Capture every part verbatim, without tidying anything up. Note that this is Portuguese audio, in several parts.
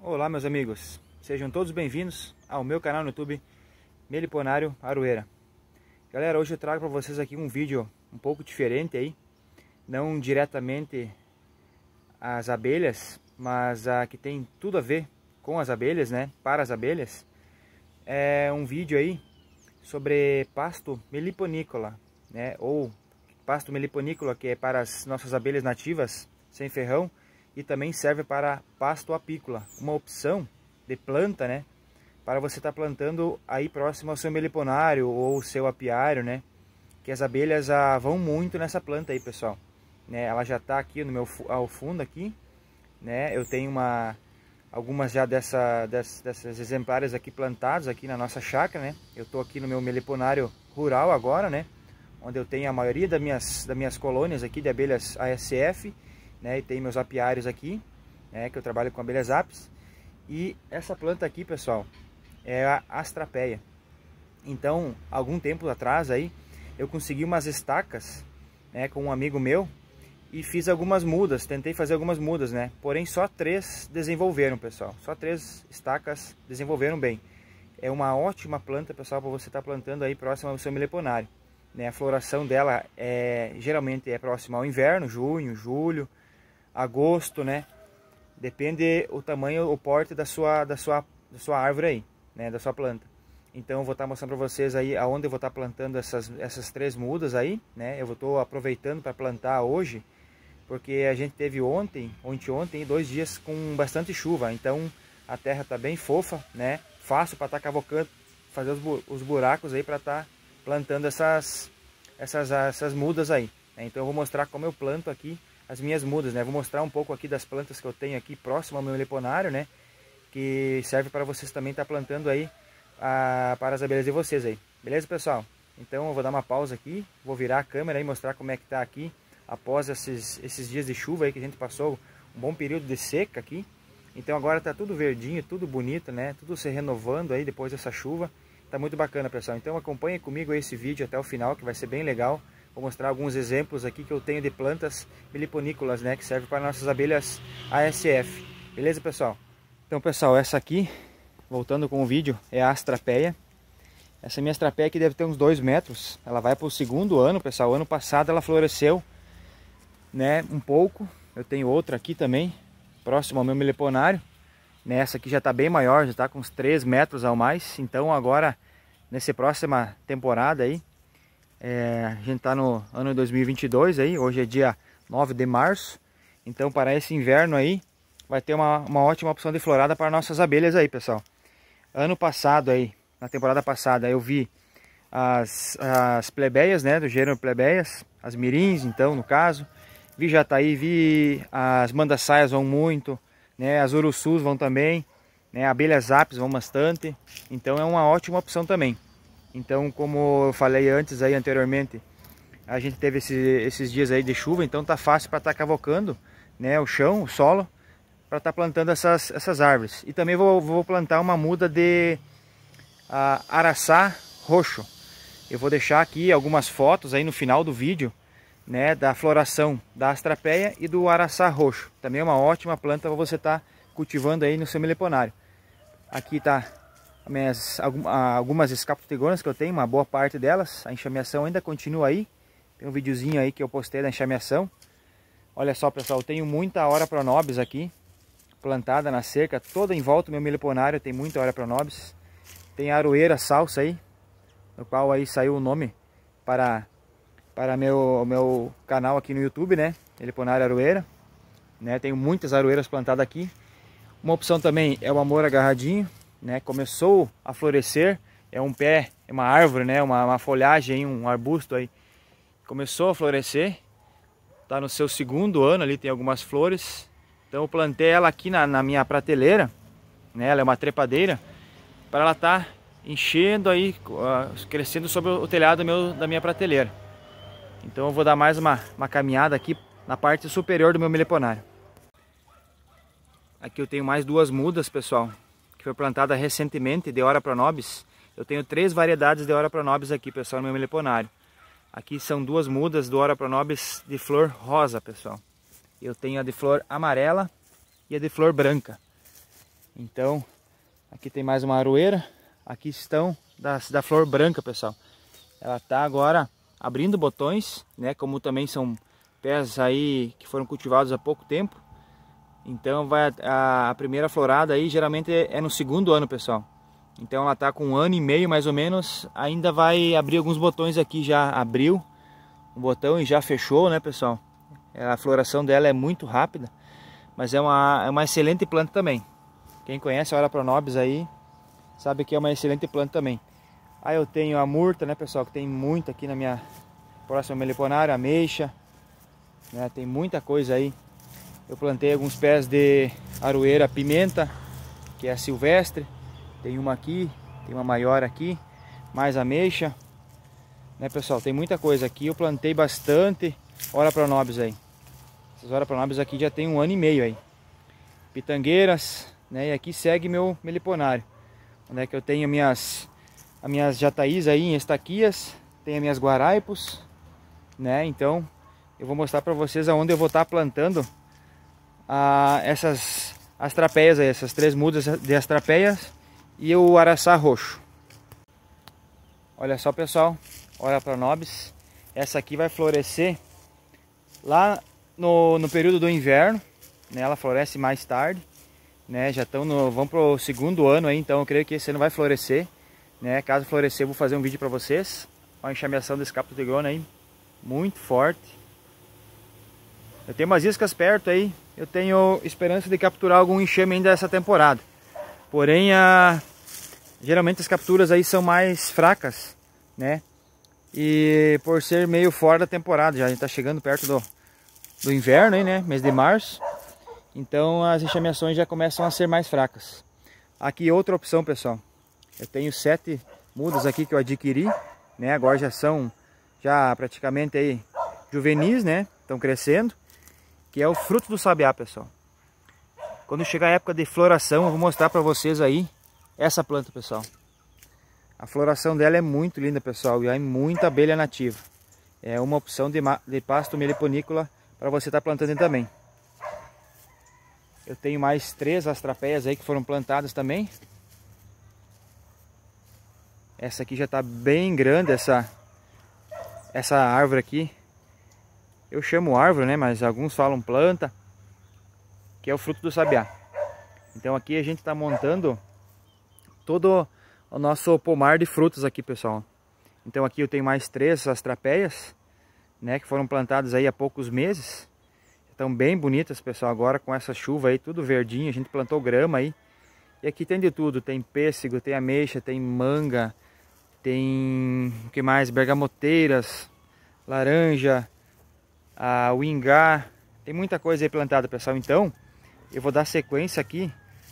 Olá meus amigos, sejam todos bem-vindos ao meu canal no YouTube Meliponário Aroeira. Galera, hoje eu trago para vocês aqui um vídeo um pouco diferente aí, não diretamente as abelhas, mas a que tem tudo a ver com as abelhas, né, para as abelhas. É um vídeo aí sobre pasto meliponícola, né, ou pasto meliponícola, que é para as nossas abelhas nativas sem ferrão, e também serve para pasto apícola, uma opção de planta, né, para você estar tá plantando aí próximo ao seu meliponário ou seu apiário, né, que as abelhas ah, vão muito nessa planta aí, pessoal, né, ela já está aqui no meu ao fundo aqui, né, eu tenho uma algumas já dessa, dessas, dessas exemplares aqui plantados aqui na nossa chácara, né, eu estou aqui no meu meliponário rural agora, né, onde eu tenho a maioria das minhas, das minhas colônias aqui de abelhas A S F, né, e tem meus apiários aqui, né, que eu trabalho com abelhas apis. E essa planta aqui, pessoal, é a astrapeia. Então, algum tempo atrás aí, eu consegui umas estacas, né, com um amigo meu e fiz algumas mudas, tentei fazer algumas mudas, né, porém só três desenvolveram, pessoal, só três estacas desenvolveram bem. É uma ótima planta, pessoal, para você estar tá plantando aí próximo ao seu meliponário, né, a floração dela é, geralmente é próxima ao inverno, junho, julho, agosto, né? Depende o tamanho, o porte da sua, da sua, da sua árvore aí, né? Da sua planta. Então eu vou estar mostrando para vocês aí aonde eu vou estar plantando essas, essas três mudas aí, né? Eu estou aproveitando para plantar hoje, porque a gente teve ontem, ontem, ontem, dois dias com bastante chuva. Então a terra está bem fofa, né? Fácil para estar cavocando, fazer os, os buracos aí para estar plantando essas, essas, essas mudas aí, né? Então eu vou mostrar como eu planto aqui as minhas mudas, né? Vou mostrar um pouco aqui das plantas que eu tenho aqui próximo ao meu meliponário, né? Que serve para vocês também estar tá plantando aí a, para as abelhas de vocês aí. Beleza, pessoal? Então eu vou dar uma pausa aqui, vou virar a câmera e mostrar como é que tá aqui após esses, esses dias de chuva aí que a gente passou, um bom período de seca aqui. Então agora tá tudo verdinho, tudo bonito, né? Tudo se renovando aí depois dessa chuva. Tá muito bacana, pessoal. Então acompanhe comigo esse vídeo até o final, que vai ser bem legal. Vou mostrar alguns exemplos aqui que eu tenho de plantas meliponícolas, né, que servem para nossas abelhas A S F. Beleza, pessoal? Então, pessoal, essa aqui, voltando com o vídeo, é a astrapeia. Essa minha astrapeia aqui deve ter uns dois metros. Ela vai para o segundo ano, pessoal. Ano passado ela floresceu, né, um pouco. Eu tenho outra aqui também, próximo ao meu meliponário. Essa aqui já está bem maior, já está com uns três metros ao mais. Então agora, nessa próxima temporada aí, É, a gente está no ano dois mil e vinte e dois aí, hoje é dia nove de março. Então para esse inverno aí vai ter uma, uma ótima opção de florada para nossas abelhas aí, pessoal. Ano passado aí, na temporada passada, eu vi as, as plebeias, né, do gênero plebeias, as mirins então no caso. Vi jataí, vi as mandaçaias vão muito, né, as urussus vão também, né, abelhas apis vão bastante. Então é uma ótima opção também. Então, como eu falei antes aí anteriormente, a gente teve esse, esses dias aí de chuva, então tá fácil para estar tá cavocando, né, o chão, o solo, para estar tá plantando essas, essas árvores. E também vou, vou plantar uma muda de a, araçá roxo. Eu vou deixar aqui algumas fotos aí no final do vídeo, né, da floração da astrapeia e do araçá roxo. Também é uma ótima planta para você estar tá cultivando aí no seu meliponário. Aqui tá Minhas, algumas escaptotegonas que eu tenho, uma boa parte delas. A enxameação ainda continua aí. Tem um videozinho aí que eu postei da enxameação. Olha só, pessoal, eu tenho muita Ora Pronobis aqui, plantada na cerca, toda em volta do meu meliponário tem muita Ora Pronobis. Tem a aroeira salsa aí, no qual aí saiu o nome para, para meu, meu canal aqui no YouTube, né? Meliponário Aroeira, né? Tenho muitas aroeiras plantadas aqui. Uma opção também é o amor agarradinho, né, começou a florescer, é um pé, é uma árvore, né, uma, uma folhagem, um arbusto aí, começou a florescer, tá no seu segundo ano ali, tem algumas flores. Então eu plantei ela aqui na, na minha prateleira, né, ela é uma trepadeira, para ela tá enchendo aí, uh, crescendo sobre o telhado meu, da minha prateleira. Então eu vou dar mais uma, uma caminhada aqui na parte superior do meu meliponário. Aqui eu tenho mais duas mudas, pessoal, foi plantada recentemente de Ora Pronobis. Eu tenho três variedades de Ora Pronobis aqui, pessoal, no meu meliponário. Aqui são duas mudas do Ora Pronobis de flor rosa, pessoal. Eu tenho a de flor amarela e a de flor branca. Então, aqui tem mais uma aroeira. Aqui estão da, da flor branca, pessoal. Ela tá agora abrindo botões, né? Como também são pés aí que foram cultivados há pouco tempo. Então vai a, a primeira florada aí geralmente é, é no segundo ano, pessoal. Então ela tá com um ano e meio mais ou menos. Ainda vai abrir alguns botões aqui. Já abriu um botão e já fechou, né, pessoal? A floração dela é muito rápida, mas é uma, é uma excelente planta também. Quem conhece a Ora Pronobis aí sabe que é uma excelente planta também. Aí eu tenho a murta, né, pessoal, que tem muito aqui na minha próxima meliponária, ameixa, né, tem muita coisa aí. Eu plantei alguns pés de aroeira pimenta, que é a silvestre. Tem uma aqui, tem uma maior aqui, mais ameixa, né, pessoal? Tem muita coisa aqui. Eu plantei bastante Ora Pronobis aí. Essas Ora Pronobis aqui já tem um ano e meio aí. Pitangueiras, né? E aqui segue meu meliponário, onde é que eu tenho minhas, as minhas jataís aí em estaquias, tem as minhas guaraipos, né? Então eu vou mostrar para vocês aonde eu vou estar plantando a, essas astrapeias aí, essas três mudas de astrapeias e o araçá roxo. Olha só, pessoal, Ora Pronobis, essa aqui vai florescer lá no, no período do inverno, né? Ela floresce mais tarde, né? Já estão no, vamos para o segundo ano aí, então eu creio que esse ano vai florescer, né? Caso florescer, eu vou fazer um vídeo para vocês. Olha a enxameação desse capto de grona aí, muito forte. Eu tenho umas iscas perto aí, eu tenho esperança de capturar algum enxame ainda essa temporada. Porém, a... geralmente as capturas aí são mais fracas, né? E por ser meio fora da temporada, já a gente tá chegando perto do, do inverno aí, né? Mês de março. Então as enxameações já começam a ser mais fracas. Aqui outra opção, pessoal. Eu tenho sete mudas aqui que eu adquiri, né? Agora já são já praticamente aí juvenis, né? Estão crescendo. Que é o fruto do sabiá, pessoal. Quando chegar a época de floração, eu vou mostrar para vocês aí essa planta, pessoal. A floração dela é muito linda, pessoal, e há muita abelha nativa. É uma opção de, de pasto meliponícola para você estar tá plantando também. Eu tenho mais três astrapeias aí que foram plantadas também. Essa aqui já está bem grande, essa, essa árvore aqui. Eu chamo árvore, né? Mas alguns falam planta, que é o fruto do sabiá. Então aqui a gente está montando todo o nosso pomar de frutas aqui, pessoal. Então aqui eu tenho mais três astrapeias, né? Que foram plantadas aí há poucos meses. Estão bem bonitas, pessoal. Agora com essa chuva aí, tudo verdinho. A gente plantou grama aí. E aqui tem de tudo. Tem pêssego, tem ameixa, tem manga, tem o que mais? Bergamoteiras, laranja, a uingá, tem muita coisa aí plantada, pessoal. Então eu vou dar sequência aqui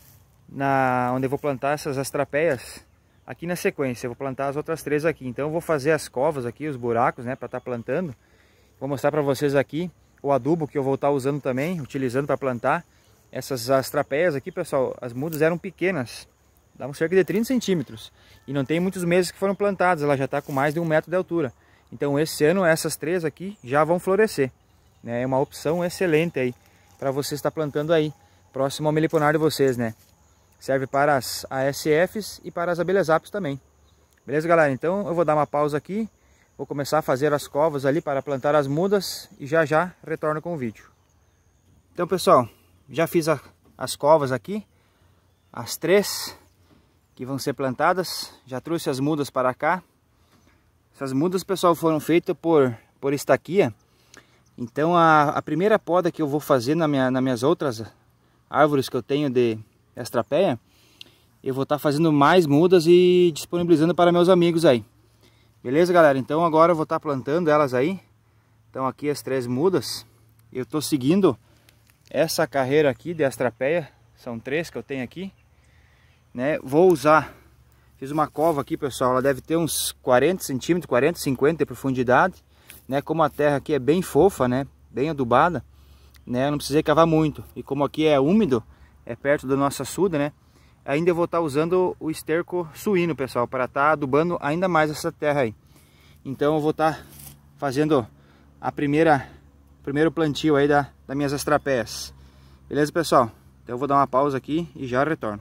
na onde eu vou plantar essas astrapeias aqui na sequência. Eu vou plantar as outras três aqui. Então eu vou fazer as covas aqui, os buracos, né, para estar plantando. Vou mostrar para vocês aqui o adubo que eu vou estar usando também, utilizando para plantar essas astrapeias aqui, pessoal. As mudas eram pequenas, davam cerca de trinta centímetros e não tem muitos meses que foram plantadas. Ela já está com mais de um metro de altura. Então esse ano essas três aqui já vão florescer, né? É uma opção excelente aí para você estar plantando aí, próximo ao meliponário de vocês, né? Serve para as A S Fs e para as abelhas apis também. Beleza, galera? Então eu vou dar uma pausa aqui, vou começar a fazer as covas ali para plantar as mudas e já já retorno com o vídeo. Então, pessoal, já fiz a, as covas aqui, as três que vão ser plantadas, já trouxe as mudas para cá. Essas mudas, pessoal, foram feitas por, por estaquia. Então a, a primeira poda que eu vou fazer na minha, nas minhas outras árvores que eu tenho de astrapeia, eu vou estar tá fazendo mais mudas e disponibilizando para meus amigos aí. Beleza, galera? Então agora eu vou estar tá plantando elas aí. Então aqui as três mudas. Eu estou seguindo essa carreira aqui de astrapeia. São três que eu tenho aqui, né? Vou usar... Fiz uma cova aqui, pessoal, ela deve ter uns quarenta centímetros, quarenta, cinquenta de profundidade, né? Como a terra aqui é bem fofa, né? Bem adubada, né? Eu não precisei cavar muito. E como aqui é úmido, é perto da nossa açude, né? Ainda eu vou estar usando o esterco suíno, pessoal, para estar adubando ainda mais essa terra aí. Então eu vou estar fazendo a primeira, primeiro plantio aí da, das minhas astrapeias. Beleza, pessoal? Então eu vou dar uma pausa aqui e já retorno.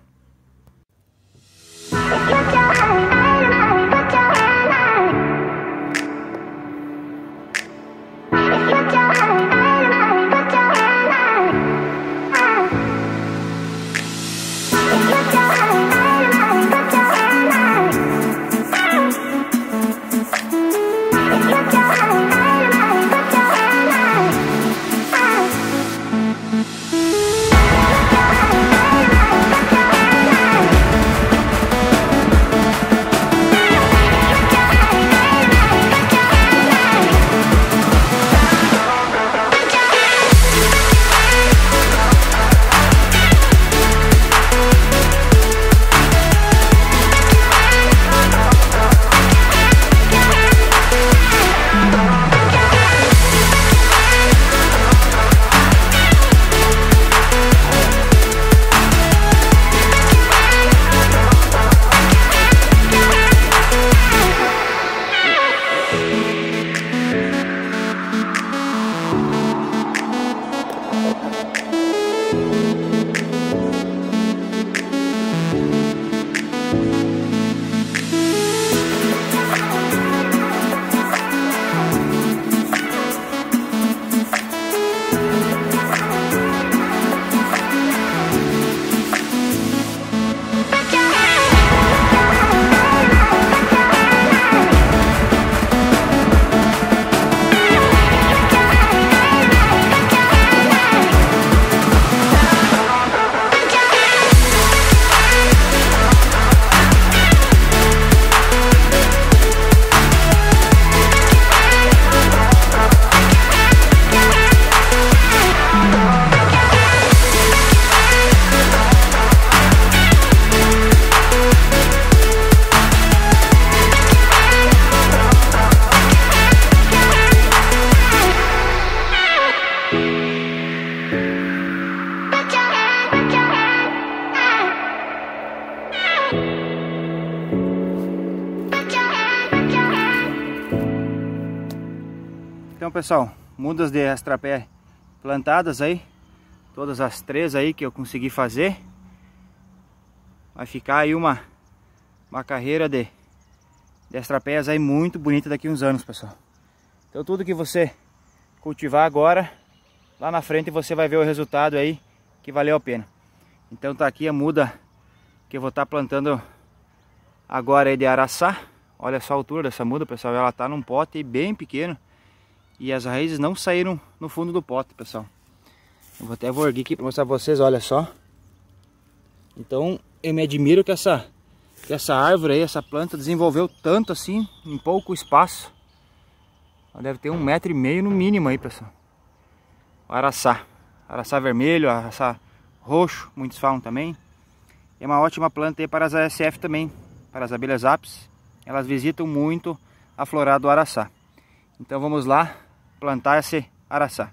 Então, pessoal, mudas de arastapé plantadas aí, todas as três aí que eu consegui fazer. Vai ficar aí uma, uma carreira de, de arastapés aí muito bonita daqui a uns anos, pessoal. Então tudo que você cultivar agora, lá na frente você vai ver o resultado aí que valeu a pena. Então tá aqui a muda que eu vou estar plantando agora aí de araçá. Olha só a altura dessa muda, pessoal, ela tá num pote bem pequeno. E as raízes não saíram no fundo do pote, pessoal. Eu vou até vou erguer aqui para mostrar para vocês, olha só. Então eu me admiro que essa, que essa árvore aí, essa planta desenvolveu tanto assim em pouco espaço. Ela deve ter um metro e meio no mínimo aí, pessoal. O araçá, araçá vermelho, araçá roxo, muitos falam também. É uma ótima planta aí para as A S F também, para as abelhas ápis. Elas visitam muito a florada do araçá. Então vamos lá plantar esse araçá.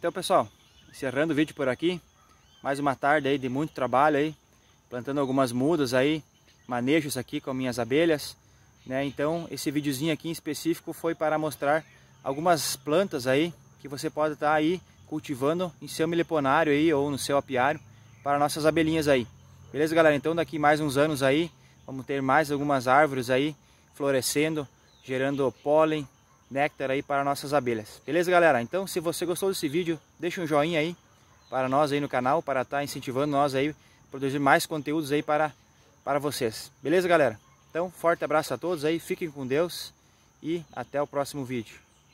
Então, pessoal, encerrando o vídeo por aqui. Mais uma tarde aí de muito trabalho aí, plantando algumas mudas aí, manejos aqui com minhas abelhas, né? Então, esse videozinho aqui em específico foi para mostrar algumas plantas aí que você pode estar aí cultivando em seu meliponário aí ou no seu apiário para nossas abelhinhas aí. Beleza, galera? Então, daqui mais uns anos aí, vamos ter mais algumas árvores aí florescendo, gerando pólen, néctar aí para nossas abelhas. Beleza, galera? Então, se você gostou desse vídeo, deixa um joinha aí para nós aí no canal, para estar incentivando nós aí a produzir mais conteúdos aí para, para vocês. Beleza, galera? Então, forte abraço a todos aí, fiquem com Deus e até o próximo vídeo.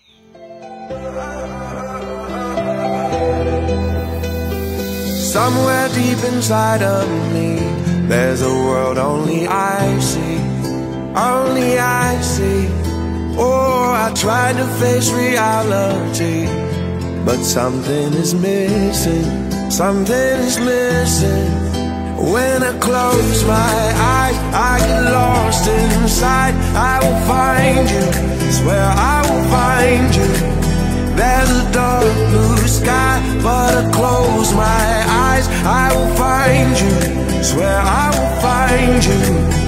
Somewhere deep inside of me, there's a world only I see, only I see. Oh, I tried to face reality, but something is missing, something is missing. When I close my eyes, I get lost inside. I will find you, swear I will find you. There's a dark blue sky, but I close my eyes, I will find you, swear I will find you.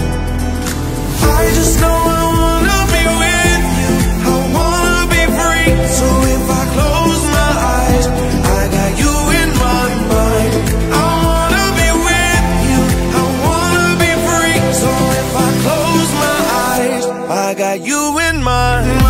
I just know I wanna be with you, I wanna be free. So if I close my eyes, I got you in my mind. I wanna be with you, I wanna be free. So if I close my eyes, I got you in my mind.